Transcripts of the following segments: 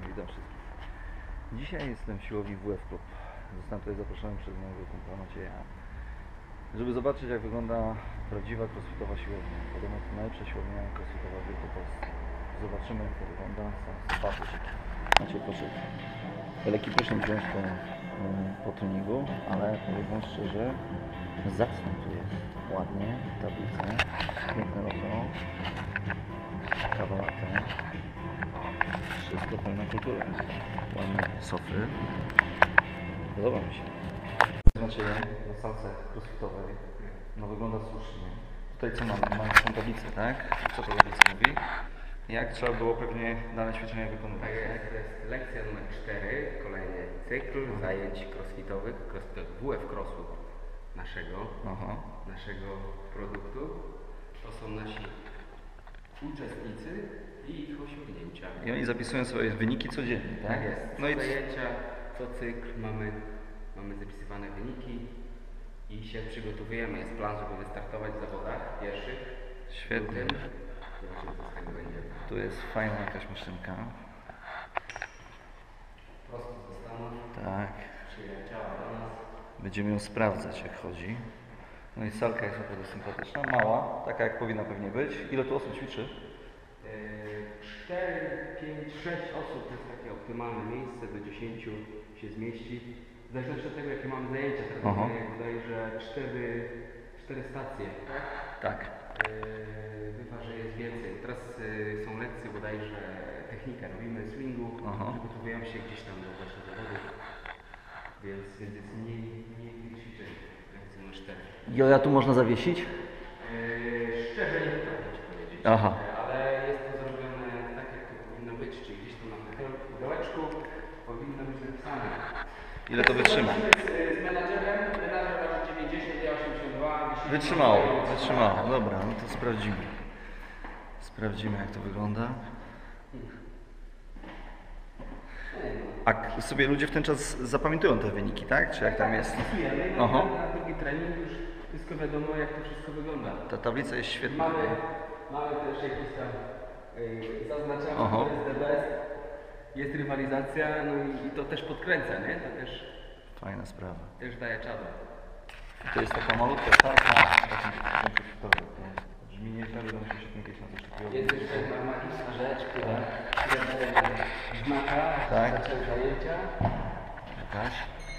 Witam wszystkich. Dzisiaj jestem w siłowni WF Club. Zostałem tutaj zaproszony przez mojego kumpla Macieja, żeby zobaczyć, jak wygląda prawdziwa crossfitowa siłownia. Podobno to najlepsza siłownia crossfitowa w Wielkopolsce. Zobaczymy, jak to wygląda. Są zobaczyć. Maciej poszedł lekki prysznic wziąć po treningu, ale powiem szczerze, zacny tu jest. Ładnie, tablice, piękne logo, kawa latte. Wszystko pełna kultura. Ładne sofy. Podoba mi się. Znaczy na salce crossfitowej. No wygląda słusznie. Tutaj co mamy? Mamy tą tablicę, tak? Co to tablica mówi? Jak trzeba było pewnie dane ćwiczenia wykonywać? Tak, to jest lekcja numer 4, kolejny cykl zajęć crossfitowych, WF Crossu naszego produktu. To są nasi uczestnicy i ich osiągnięcia. I oni zapisują swoje wyniki codziennie, tak? Tak jest. No i Zajęcia, co cykl mamy zapisywane wyniki i się przygotowujemy. Jest plan, żeby wystartować w zawodach pierwszych. świetnie. Zobaczymy, co z tego będzie. Tu jest fajna jakaś maszynka. Prosto zostaną. Tak. Przyleciała do nas. Będziemy ją sprawdzać, jak chodzi. No i salka jest naprawdę sympatyczna, mała, taka jak powinna pewnie być. Ile tu osób ćwiczy? 4, 5, 6 osób to jest takie optymalne miejsce, do 10 się zmieści. W zależności od tego, jakie mamy zajęcia, teraz mamy bodajże 4 stacje, tak? Tak. Bywa, że jest więcej. Teraz są lekcje bodajże technika, robimy swingu, przygotowujemy się gdzieś tam do właśnie zawodów, więc jest mniej ćwiczeń, lekcje numer 4. Joja tu można zawiesić? Szczerze nie potrafię Ci powiedzieć, Aha. ale jest to zrobione tak, jak to powinno być, czyli gdzieś tu na pudełeczku powinno być napisane. Ile to wytrzyma? Z menadżerem, menadżer waży 90, ja 82. Wytrzymało. Dobra, no to sprawdzimy. Sprawdzimy, jak to wygląda. A sobie ludzie w ten czas zapamiętują te wyniki, tak? Czy jak tam jest? Aha. Na drugi trening już wszystko wiadomo, jak to wszystko wygląda. Ta tablica jest świetna. Mamy też jakieś tam zaznaczamy, to jest the best, jest rywalizacja, no i to też podkręca, nie? To Fajna sprawa. też daje czadu. To jest taka malutka salka. Brzmi nieźle, ale muszę się kiedyś na coś takiego. Jest jeszcze jedna magiczna rzecz, która daje znaka, Tak. zaczęły zajęcia. Jakaś?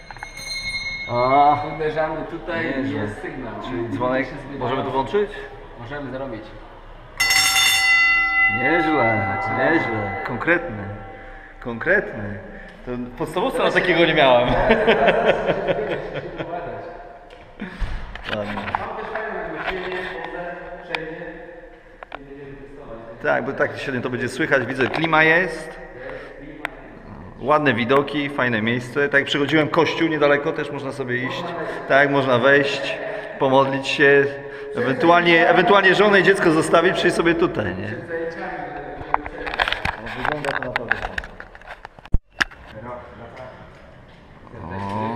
Uderzamy tutaj i Nieźle. jest sygnał. Czyli dzwonek, możemy to włączyć? Możemy zrobić. Nieźle. Konkretny. To w podstawówce na takiego nie miałem. Ładnie. Mam też fajną myślenie, wszędzie i będziemy testować. Tak, bo tak średnio to będzie słychać. Widzę, klima jest. Ładne widoki, fajne miejsce. Tak jak przychodziłem kościół niedaleko, też można sobie iść. Tak, można wejść, pomodlić się. Ewentualnie żonę i dziecko zostawić, przyjść sobie tutaj, nie? Wygląda to naprawdę fajnie. O.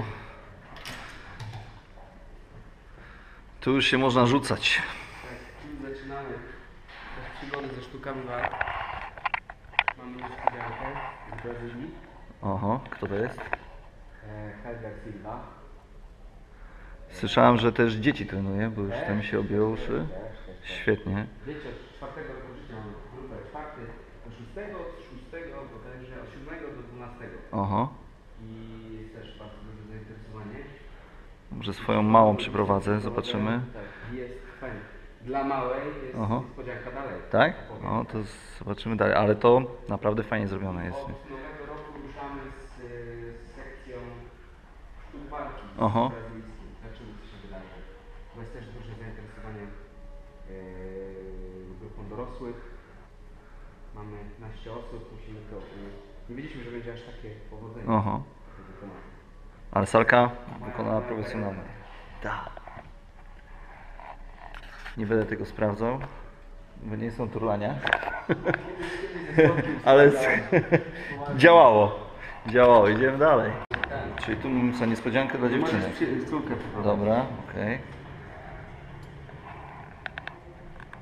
Tu już się można rzucać. Tak, tu zaczynamy też przygody ze sztukami walk. Mamy niespodziankę z Brazylii. Oho, kto to jest? Helder Silva. Słyszałem, że też dzieci trenuje, bo już tam się objęło uszy. Świetnie. Wiecie, od 4 roku życia mamy grupę 4, od 6 bodajże od 7 do 12. Oho. I jest też bardzo duże zainteresowanie. Może swoją małą przyprowadzę, zobaczymy. Tak, jest fajnie. Dla małej jest niespodzianka dalej. Tak? O, to zobaczymy dalej, ale to naprawdę fajnie zrobione jest. Od nowego roku ruszamy z sekcją sztuk walki Oho. brazylijskim. Zobaczymy, co się wydarzy. Bo jest też duże zainteresowanie grupą dorosłych. Mamy 15 osób, musimy to... Nie wiedzieliśmy, że będzie aż takie powodzenie. Oho. Ale salka wykonała profesjonalnie. Tak. Nie będę tego sprawdzał, bo nie są turlania. Ale działało, idziemy dalej. Czyli tu mamy co, niespodziankę dla dziewczyny. Dobra, okej.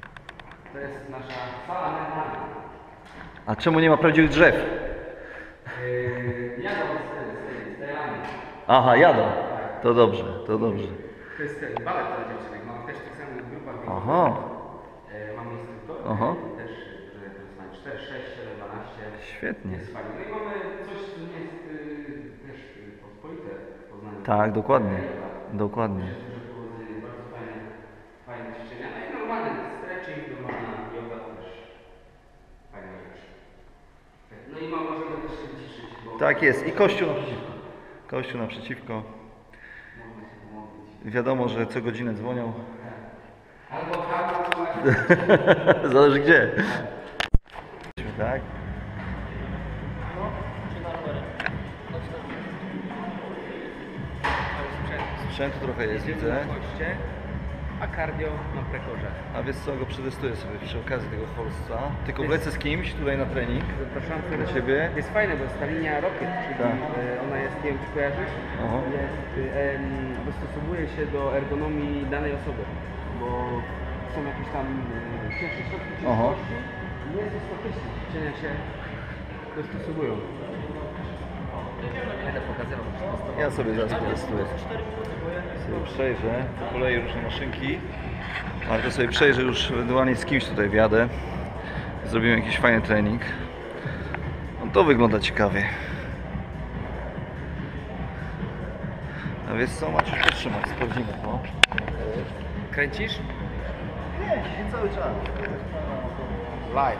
To jest nasza sala mentalna. A czemu nie ma prawdziwych drzew? Jadą z Tajlandii. Aha, jadą. To dobrze, to dobrze. To jest ten balet dla dziewczynek. Mamy też w tych samych grupach. Aha. Mamy instruktorów. Aha. Też, które to jest 4, 6, 7, 12. Świetnie. Jest fajnie. No i mamy coś, co nie jest też pospolite w Poznaniu. Tak, dokładnie. Dokładnie. Bardzo fajne ćwiczenia. No i normalny stretching, normalna yoga też fajna rzecz. No i możemy też się wyciszyć. Tak jest. I kościół naprzeciwko. Kościół naprzeciwko. Można się pomodlić. Wiadomo, że co godzinę dzwonią. Albo albo Zależy gdzie. Tak? Sprzętu trochę jest, widzę. A cardio na prekorze. A wiesz co, go przetestuję sobie przy okazji tego Holsta. Tylko wlecę z kimś tutaj na trening. Zapraszam Do ciebie. Jest fajne, bo jest ta linia Rocket, czyli Tak. ona jest, nie wiem czy kojarzysz, Aha. dostosowuje się do ergonomii danej osoby, bo są jakieś tam cięższe środki Aha. ciężkości i nie jest to statyczne, ćwiczenia się dostosowują. Będę pokazywał, Ja sobie zaraz potestuję. Sobie przejrzę po kolei różne maszynki. Ale to sobie przejrzę już ewentualnie z kimś tutaj wjadę. Zrobimy jakiś fajny trening. No to wygląda ciekawie. A wiesz co, Maciuś, potrzymaj, sprawdzimy to. Kręcisz? Nie, cały czas. Live.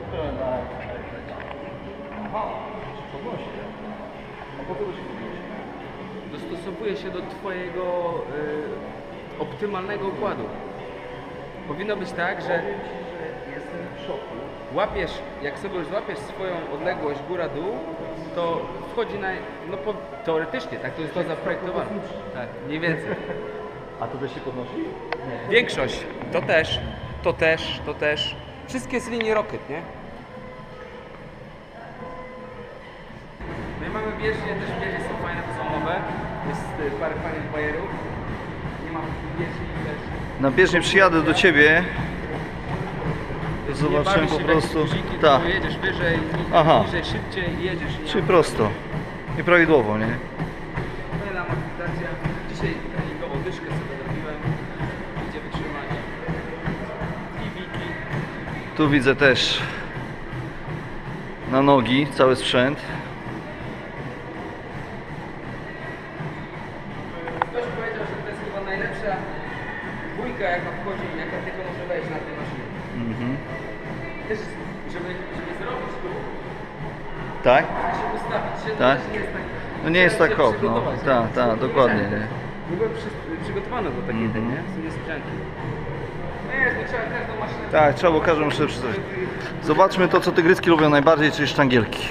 Aha, podnosi. A po co to się podnosi? Dostosowuje się do Twojego optymalnego układu. Powinno być tak, że Jestem w szoku. łapiesz, jak sobie już złapiesz swoją odległość góra-dół, to wchodzi na, no teoretycznie, tak to jest to zaprojektowane. Tak, mniej więcej. A to też się podnosi? Większość, to też. Wszystkie z linii Rocket, nie? No i mamy bieżnie, też bieżnie są fajne, to są nowe. Jest parę fajnych bajerów. Nie ma bieżni też. Na bieżnie przyjadę do ciebie. Nie Zobaczymy bawisz po się w jakieś prostu. guziki, Tak. tylko jedziesz wyżej, Aha. niżej, szybciej i jedziesz. i nie Czyli ma- prosto. Nieprawidłowo, nie? Fajna motywacja. Dzisiaj treningową dyszkę sobie zrobiłem. Idzie wytrzymanie. I wiki. Tu widzę też na nogi cały sprzęt. Ktoś powiedział, że to jest chyba najlepsza dwójka, jaka wchodzi, jaka tylko może wejść na tej maszynie. Mhm. Też, żeby zrobić tu, Tak? się ustawić się, to Tak? też nie jest tak. No nie jest trzeba tak się hop, no. przygotować, Tak, nie? tak, dokładnie, nie? Byłem przygotowany do takiej tej, nie? W sumie sprzętu. No jest, bo trzeba każdą maszynę... Tak, trzeba było każdą muszę przeczytać. Zobaczmy to, co tygryski lubią najbardziej, czyli sztangielki.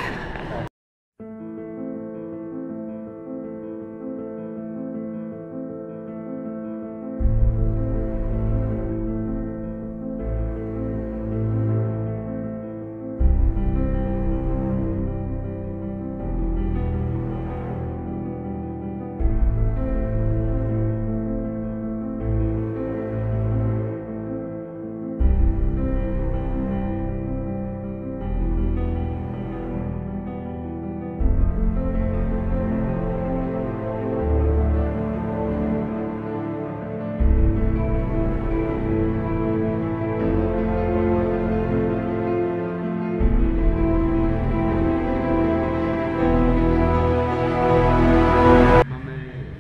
Mamy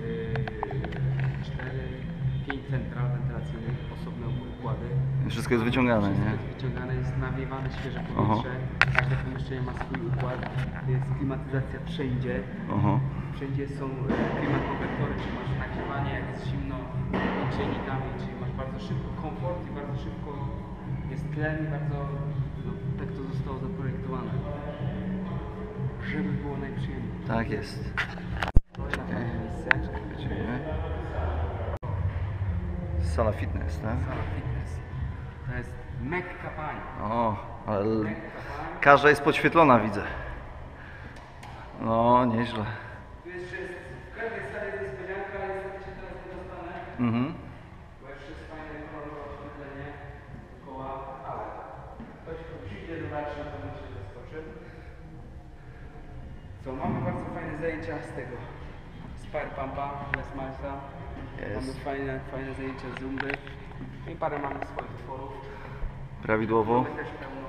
5 central wentylacyjnych, osobne układy. Wszystko jest wyciągane, Wszystko nie? jest wyciągane, jest nawiewane świeże powietrze. Każde pomieszczenie ma swój układ. Jest klimatyzacja wszędzie. Oho. Wszędzie są klimakonwektory, czyli masz nagrzewanie, jak jest zimno grzejnikami, czyli masz bardzo szybko komfort i bardzo szybko jest tlen i bardzo no, tak to zostało zaprojektowane. Żeby było najprzyjemniej. Tak jest. Na to miejsce. Widzimy. Sala fitness, tak? Sala fitness. To jest Mekka pań. O, ale Mekka pań. każda jest podświetlona, widzę. No, nieźle. Tu jeszcze jest, w każdej sali jest niespodzianka, ale niestety się teraz nie dostanę, Mhm. bo jeszcze jest fajne kolorowe oświetlenie dookoła, ale ktoś tu przyjdzie, zobaczy, na pewno się zaskoczy. Co, mamy bardzo fajne zajęcia z tego Spire Pumpa, Les Milesa. Mamy fajne zajęcia z zumby. No i parę mamy swoich tworów. Prawidłowo. Mamy też pełno.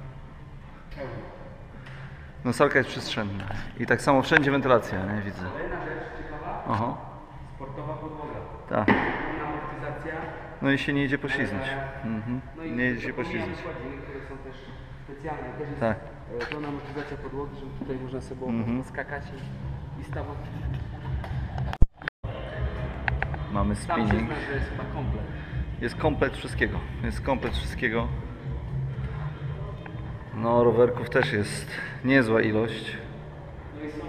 No salka jest przestrzenna. I tak samo wszędzie wentylacja, nie widzę. Kolejna rzecz ciekawa, Aha. sportowa podłoga. Tak. Amortyzacja. No i się nie idzie poślizgnąć. No i Nie idzie się zapomniałem poślizgnąć. kładziny, które są też specjalne. Też jest Tak. pełna amortyzacja podłogi, żeby tutaj można sobie skakać i stawać. Mamy Tam spinning. przyznam, że jest chyba komplet. Jest komplet wszystkiego. Jest komplet wszystkiego. No rowerków też jest niezła ilość. No i są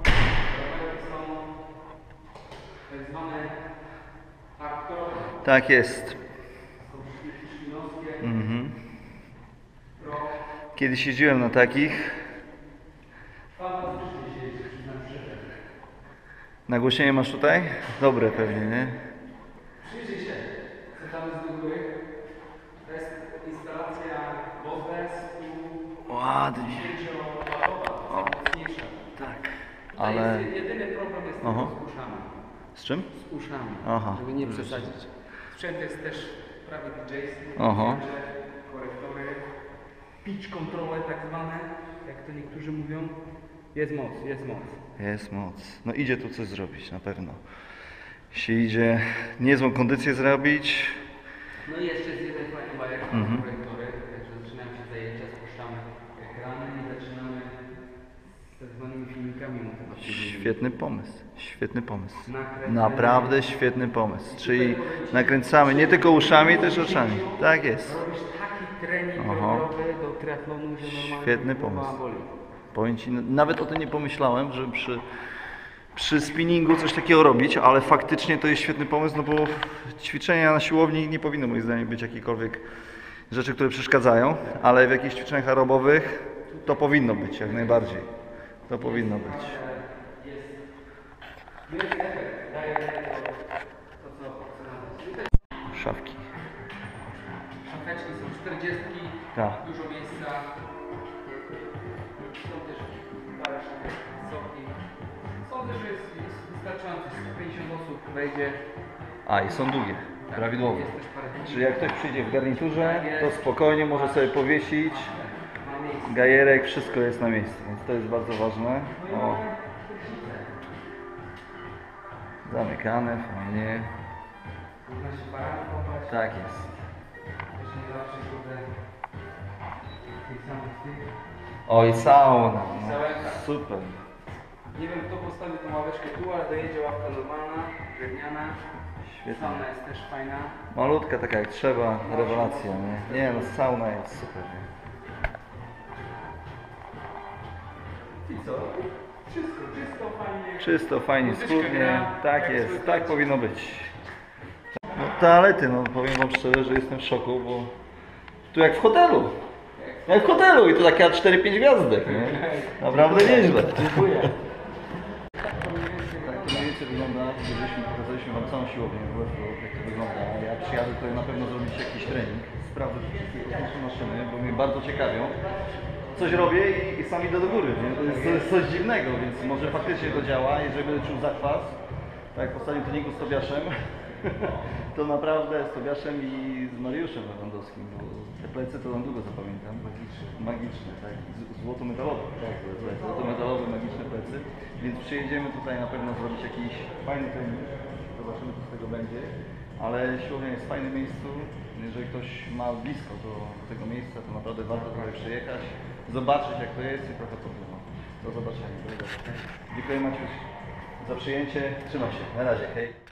tak zwane hardcore, Tak jest. są szpilowskie, pro. Kiedyś jeździłem na takich. Fantastycznie się jeździ, przyznam szczerze. Nagłośnienie masz tutaj? Dobre pewnie, nie? Przyjrzyj się, co tam jest do góry. To jest instalacja Bose Ładnie. 10-watowa, mocniejsza. Tak. Ale Ale... jedyny problem jest Aha. tylko z uszami. Z czym? Z uszami, Aha. żeby nie przesadzić. Sprzęt jest też prawie DJ-ski, Aha. korektory, pitch controle tak zwane, jak to niektórzy mówią. Jest moc, jest moc. Jest moc. No idzie tu coś zrobić, na pewno. Się idzie niezłą kondycję zrobić. No i jeszcze jest jeden fajny bajek, korektory, także zaczynają się zajęcia, spuszczamy ekrany i zaczynamy z tak zwanymi filmikami motywacyjnymi. Świetny pomysł. Świetny pomysł. Nakręcenie. Naprawdę świetny pomysł. Czyli nakręcamy nie tylko uszami, też oczami. Tak jest. Robisz taki trening Aha. rowerowy do triatlonu, że normalnie Świetny głowa pomysł. boli. Powiem Ci, nawet o tym nie pomyślałem, że przy spinningu coś takiego robić, ale faktycznie to jest świetny pomysł, no bo ćwiczenia na siłowni nie powinno moim zdaniem być jakikolwiek rzeczy, które przeszkadzają, ale w jakichś ćwiczeniach aerobowych to powinno być, jak najbardziej. To powinno być. Wielki efekt daje to, co chcemy. Szafki. Szafeczki są 40, Tak. dużo miejsca. Są też parę szafek wysoki. Sądzę, że jest wystarczający. 150 osób wejdzie. A, i są długie. Prawidłowo. Jest też parę Czyli jak ktoś przyjdzie w garniturze, to spokojnie może sobie powiesić. ma miejsca. Gajerek, wszystko jest na miejscu, więc to jest bardzo ważne. O. Zamykane, fajnie. Można się parami kąpać. Tak jest. Też nie zawsze kurde tych samych tych. Oj, sauna. No, Sauerka. super. Nie wiem kto postawił tą ławeczkę tu, ale dojedzie ławka normalna, drewniana. Świetnie. Sauna jest też fajna. Malutka, taka jak trzeba, rewelacja, nie? Nie no, sauna jest super, nie? I co? Wszystko czysto, fajnie. Czysto, fajnie, Muzyczka schludnie. gra, Tak jak jest, słychać. tak powinno być. No toalety, no powiem Wam szczerze, że jestem w szoku, bo tu jak w hotelu. Jak w hotelu i to takie 4-5 gwiazdek, nie? Naprawdę nieźle. Dziękuję. Tak to mniej więcej wygląda, pokazaliśmy Wam całą siłownię w Westbrook, jak to wygląda. Ja przyjadę tutaj na pewno zrobić jakiś trening, sprawdzę wszystkie kosmiczne maszyny, bo mnie bardzo ciekawią. Coś robię i sam idę do góry, nie? To jest coś dziwnego, więc może faktycznie to działa, jeżeli będę czuł zakwas, tak jak w ostatnim treningu z Tobiaszem, to naprawdę z Tobiaszem i z Mariuszem Lewandowskim, bo te plecy to tam długo zapamiętam. Magiczne, tak, złoto-metalowe, tak, złoto-metalowe, magiczne plecy, więc przyjedziemy tutaj na pewno zrobić jakiś fajny trening, zobaczymy co z tego będzie, ale siłownia jest w fajnym miejscu, jeżeli ktoś ma blisko do tego miejsca, to naprawdę warto tutaj przyjechać, zobaczyć jak to jest i trochę podróżować. Do zobaczenia. Dziękuję Maciuś za przyjęcie, trzymaj się, na razie, hej.